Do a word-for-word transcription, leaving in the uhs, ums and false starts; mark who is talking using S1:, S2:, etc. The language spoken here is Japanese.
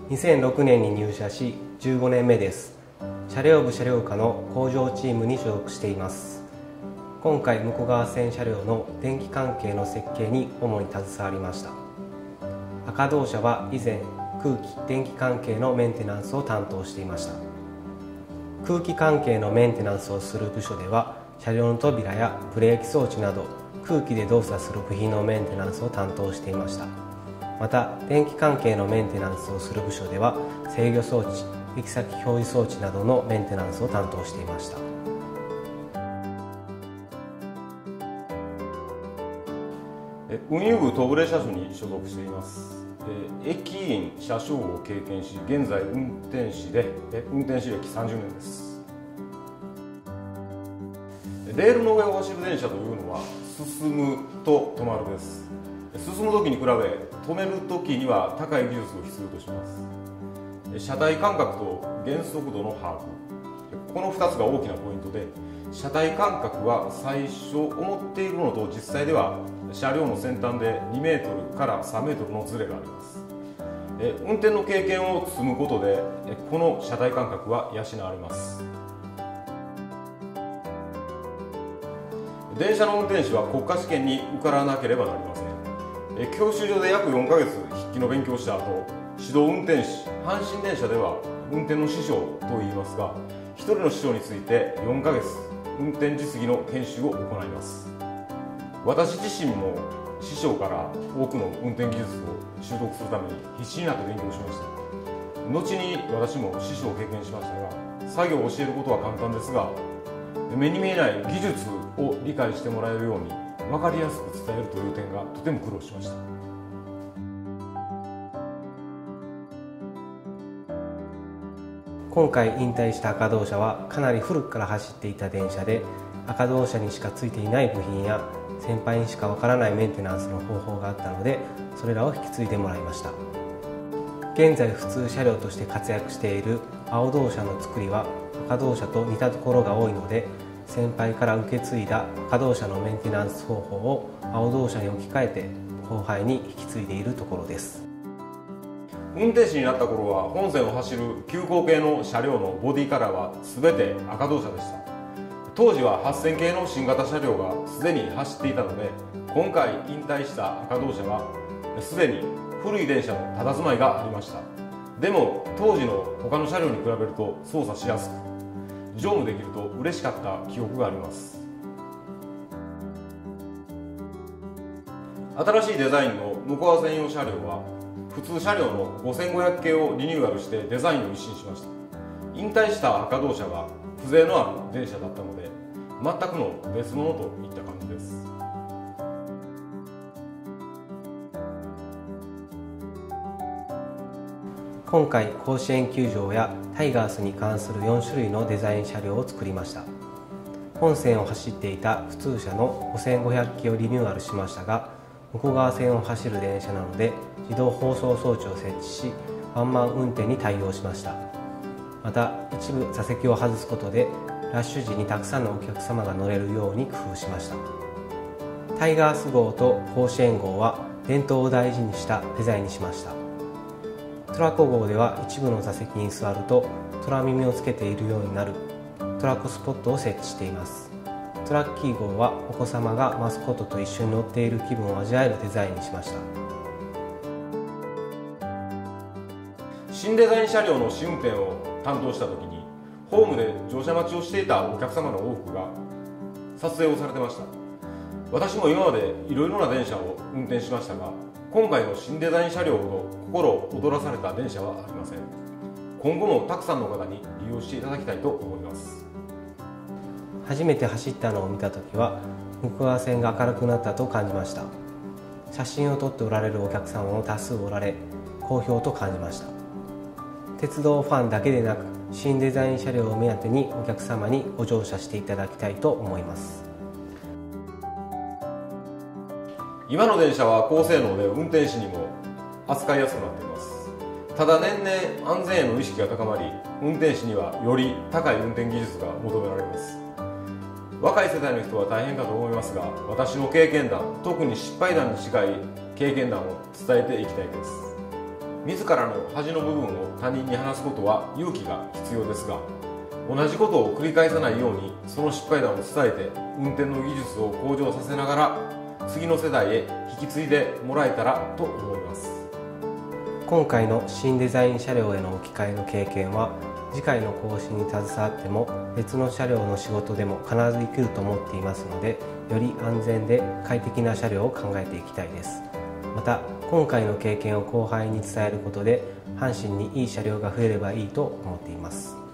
S1: にせんろくねんに入社しじゅうごねんめです。車両部車両課の工場チームに所属しています。今回武庫川線車両の電気関係の設計に主に携わりました。赤同社は以前空気・電気関係のメンテナンスを担当していました。空気関係のメンテナンスをする部署では車両の扉やブレーキ装置など空気で動作する部品のメンテナンスを担当していました。また電気関係のメンテナンスをする部署では制御装置、行き先表示装置などのメンテナンスを担当していました。
S2: 運輸部東部車種に所属しています。駅員車掌を経験し、現在運転士で運転士歴さんじゅうねんです。レールの上を走る電車というのは進むと止まるです。進む時に比べ止める時には高い技術を必要とします。車体間隔と減速度の把握、このふたつが大きなポイントで、車体間隔は最初思っているのと実際では車両の先端でにメートルからさんメートルのズレがあります。運転の経験を積むことでこの車体間隔は養われます。電車の運転士は国家試験に受からなければなりません。教習所で約よんかげつ筆記の勉強をした後、指導運転士、阪神電車では運転の師匠といいますが、ひとりの師匠についてよんかげつ運転実技の研修を行います。私自身も師匠から多くの運転技術を習得するために必死になって勉強しました。後に私も師匠を経験しましたが、作業を教えることは簡単ですが、目に見えない技術を理解してもらえるように分かりやすく伝えるという点がとても苦労しました。
S1: 今回引退した赤同社はかなり古くから走っていた電車で、赤同社にしかついていない部品や先輩にしかわからないメンテナンスの方法があったので、それらを引き継いでもらいました。現在普通車両として活躍している青同社の作りは赤同社と似たところが多いので、先輩から受け継いだ赤同社のメンテナンス方法を青同社に置き換えて後輩に引き継いでいるところです。
S2: 運転士になった頃は本線を走る急行系の車両のボディカラーは全て赤同社でした。当時ははっせん系の新型車両がすでに走っていたので、今回引退した赤同社はすでに古い電車の佇まいがありました。でも当時の他の車両に比べると操作しやすく、乗務できると嬉しかった記憶があります。新しいデザインの武庫川専用車両は普通車両のごせんごひゃく系をリニューアルしてデザインを一新しました。引退した赤同社は風情のある電車だったので、全くの別物といった感じです。
S1: 今回甲子園球場やタイガースに関するよんしゅるいのデザイン車両を作りました。本線を走っていた普通車のごせんごひゃく系をリニューアルしましたが、武庫川線を走る電車なので自動放送装置を設置し、ワンマン運転に対応しました。また一部座席を外すことでラッシュ時にたくさんのお客様が乗れるように工夫しました。タイガース号と甲子園号は伝統を大事にしたデザインにしました。トラコ号では一部の座席に座ると虎耳をつけているようになるトラコスポットを設置しています。トラッキー号はお子様がマスコットと一緒に乗っている気分を味わえるデザインにしました。
S2: 新デザイン車両の試運転を担当した時に、ホームで乗車待ちをしていたお客様の多くが撮影をされてました。私も今までいろいろな電車を運転しましたが、今回の新デザイン車両ほど心を躍らされた電車はありません。今後もたくさんの方に利用していただきたいと思います。
S1: 初めて走ったのを見た時は武庫川線が明るくなったと感じました。写真を撮っておられるお客様も多数おられ、好評と感じました。鉄道ファンだけでなく新デザイン車両を目当てにお客様にご乗車していただきたいと思います。
S2: 今の電車は高性能で運転士にも扱いやすくなっています。ただ年々安全への意識が高まり、運転士にはより高い運転技術が求められます。若い世代の人は大変かと思いますが、私の経験談、特に失敗談に近い経験談を伝えていきたいです。 自らの恥の部分を他人に話すことは勇気が必要ですが、同じことを繰り返さないようにその失敗談を伝えて運転の技術を向上させながら次の世代へ引き継いでもらえたらと思います。
S1: 今回の新デザイン車両への置き換えの経験は、次回の更新に携わっても別の車両の仕事でも必ず生きると思っていますので、より安全で快適な車両を考えていきたいです。また今回の経験を後輩に伝えることで阪神にいい車両が増えればいいと思っています。